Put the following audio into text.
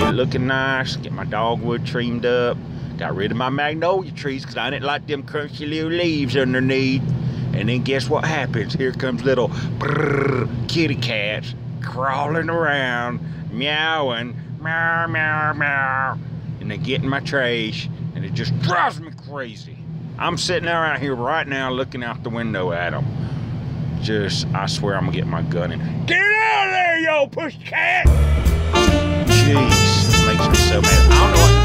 it looking nice, get my dogwood trimmed up, got rid of my magnolia trees because I didn't like them crunchy little leaves underneath. And then guess what happens? Here comes little kitty cats crawling around, meowing, meow, meow, meow. And they get in my trash, and it just drives me crazy. I'm sitting there out here right now looking out the window at them. I swear I'm gonna get my gun and get out of there, yo pussycat! Jeez, it makes me so mad. I don't know what